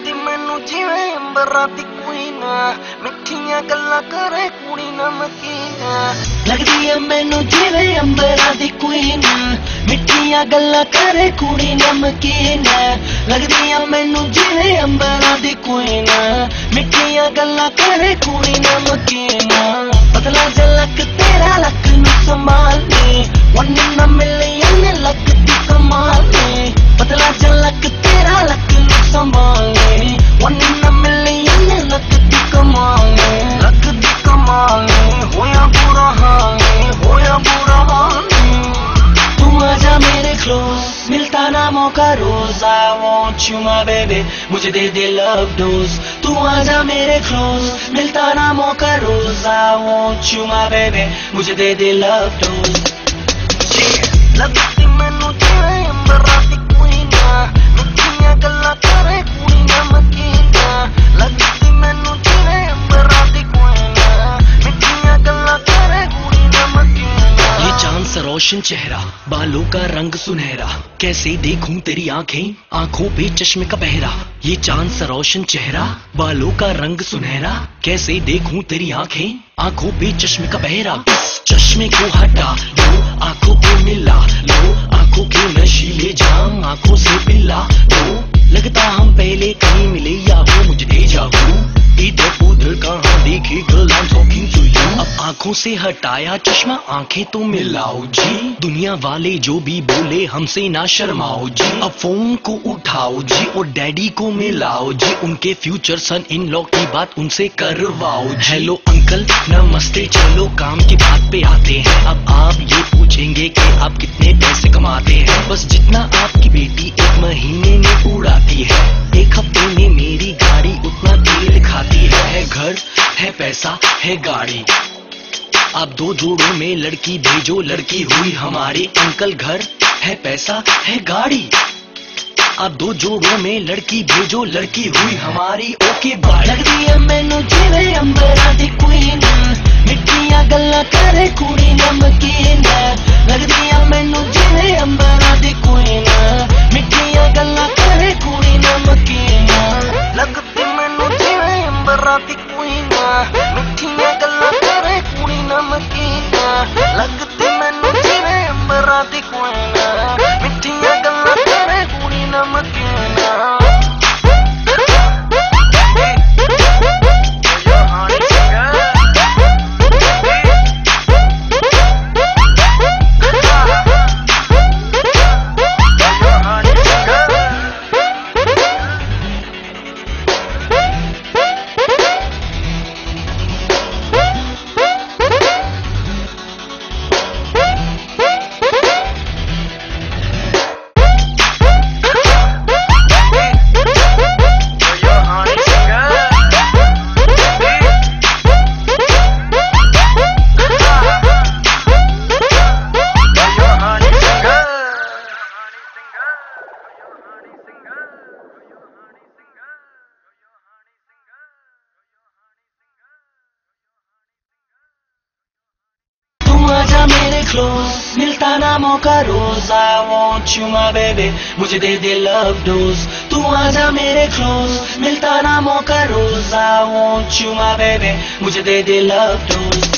लगती मैनू जिवें अंबरां दी कोई ना, मिठियां गल्लां करे कुड़ी नमकीन। लगदी है मैनू जिवें अंबरां दी कोई ना, मिठियां गल्लां करे कुड़ी नमकीन। लगदी है मैनू जिवें अंबरां दी कोई ना, मिठियां गल्लां करे कुड़ी नमकीन। पतला झलक तेरा लक नू संभालनी, वन इन अ मिलियन लगदी कमाल नी। पतला झलक तेरा लक नू संभालनी, वन इन अ मिलियन लगदी कमाल नी। लगदी कमाल नी, होया बुरा हाल नी, होया बुरा हाल नी। तू आजा मेरे क्लोज, मिलता ना मौका रोज। I want you my baby, मुझे दे दे लव डोज। तू आजा मेरे क्लोज, मिलता ना मौका रोज। I want you my baby, मुझे दे दे लव डोज। लगती मैनू जिवें अंबरां दी कोई ना, मिठियां गल्लां करे कुड़ी नमकीन। लगती मैनू जिवें अंबरां दी कोई ना, मिठियां गल्लां करे कुड़ी नमकीन। ये चांद सा रोशन चेहरा, बालों का रंग सुनहरा, कैसे देखूं तेरी आंखें, आंखों पे चश्मे का पहरा। ये चांद सा रोशन चेहरा, बालों का रंग सुनहरा, कैसे देखूं तेरी आंखें, आंखों पे चश्मे का पहरा। चश्मे को हटा लो, आंखों को मिला लो, आंखों के नशीले जाम आंखों से पिला दो। लगता हम पहले कहीं मिले या हो मुझे डेजा वू, इधर उधर कहाँ देखी girl I am talking to you. अब आंखों से हटाया चश्मा, आंखें तो मिलाओ जी। दुनिया वाले जो भी बोले हमसे ना शर्माओ जी। अब फोन को उठाओ जी और डैडी को मिलाओ जी, उनके फ्यूचर सन इन लॉ की बात उनसे करवाओ जी। हेलो अंकल नमस्ते, चलो काम की बात पे आते हैं। अब आप ये पूछेंगे कि आप कितने पैसे कमाते हैं। बस जितना आपकी बेटी एक महीने में उड़ाती है, एक हफ्ते में मेरी गाड़ी उतना तेल खाती है। घर है, पैसा है, गाड़ी। आप दो जोड़ों में लड़की भेजो, लड़की हुई हमारी। अंकल घर है, पैसा है, गाड़ी। आप दो जोड़ों में लड़की भेजो, लड़की हुई हमारी। Okay bye. लगदी है मैनू जिवें अंबरां दी कोई ना, मिठियां गल्लां करे कुड़ी नमकीन। लगदी है मैनू जिवें अंबरां दी कोई ना, मिठियां गल्लां करे कुड़ी नमकीन। लगदी मैनू जिवें अंबरां दी कोई ना, मिठियां गल्लां करे कुड़ी नमकीन। लगदी मैनू जिवें अंबरां दी कोई ना, मिठियां गल्लां करे कुड़ी नमकीन। मेरे क्लोज, मिलता ना मौका रोज। I want you my baby, मुझे दे दे लव डोज। तू आजा मेरे क्लोज, मिलता ना मौका रोज। I want you my baby, मुझे दे दे लव डोज।